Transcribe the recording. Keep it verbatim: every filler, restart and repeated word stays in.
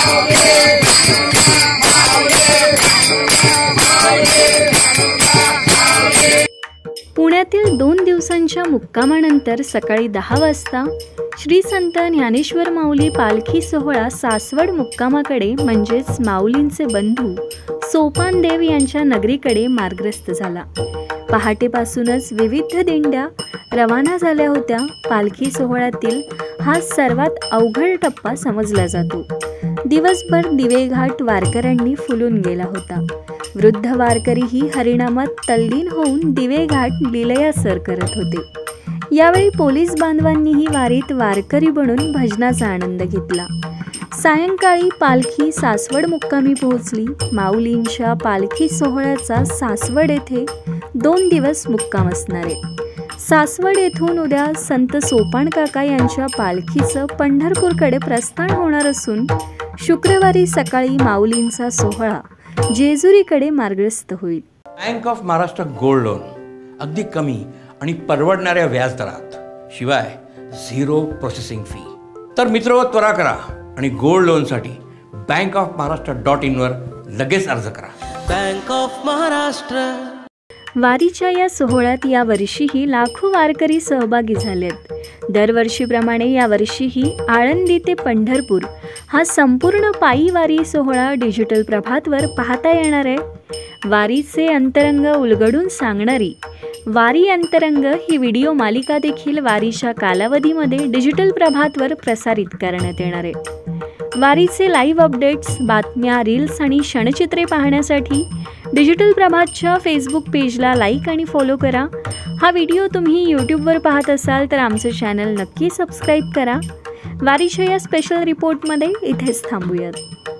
पुण्यातील दोन दिवसांच्या मुक्कामानंतर सकाळी दहा वाजता श्री संत ज्ञानेश्वर माऊली पालखी सोहळा सासवड मुक्कामाकडे म्हणजेच माऊलींचे बंधू सोपानदेव यांच्या नगरीकडे मार्गस्थ झाला। पहाटेपासूनच विविध दिंड्या रवाना झाल्या होत्या। पालखी सोहळ्यातील हा सर्वात अवघड टप्पा समजला जातो। दिवसभर दिवेघाट वारकऱ्यांनी फुलून गेला होता। वृद्ध वारकरीही हरिनामात तल्लीन होऊन दिवेघाट लीलयासर करत होते। यावेळी पोलीस बांधवांनीही वारीत वारकरी बनून भजनाचा आनंद घेतला। सायंकाळी पालखी सासवड मुक्कामी पोहोचली। माऊलींच्या पालखी सोहळ्याचा सासवड येथे दोन दिवस मुक्काम असणार आहे। सासवड येथून उद्या संत सोपान काका यांच्या पालखीचं पंढरपूरकडे प्रस्थान होणार असून शुक्रवारी सकाळी माऊलींचा सोहळा जेजुरीकडे मार्गस्थ होईल। Bank of Maharashtra gold loan अगदी कमी आणि परवडणाऱ्या व्याजदरात, शिवाय झिरो प्रोसेसिंग फी। तर मित्र त्वरा करा आणि गोल्ड लोनसाठी bank of Maharashtra dot in वर लगेच अर्ज करा। Bank of Maharashtra. वारीच्या या सोहळ्यात या वर्षीही लाखो वारकरी सहभागी झालेत। दरवर्षीप्रमाणे यावर्षीही आळंदी ते पंढरपूर हा संपूर्ण पायी वारी सोहळा डिजिटल प्रभातवर पाहता येणार आहे। वारीचे अंतरंग उलगडून सांगणारी वारी अंतरंग ही व्हिडिओ मालिका देखील वारीच्या कालावधीमध्ये डिजिटल प्रभातवर प्रसारित करण्यात येणार आहे। वारीचे लाईव्ह अपडेट्स, बातम्या, रील्स आणि क्षणचित्रे पाहण्यासाठी डिजिटल प्रभातच्या फेसबुक पेजला लाईक आणि फॉलो करा। हा व्हिडिओ तुम्ही यूट्यूबवर पाहत असाल तर आमचं चॅनल नक्की सबस्क्राईब करा। वारीच्या या स्पेशल रिपोर्टमध्ये इथेच थांबूयात।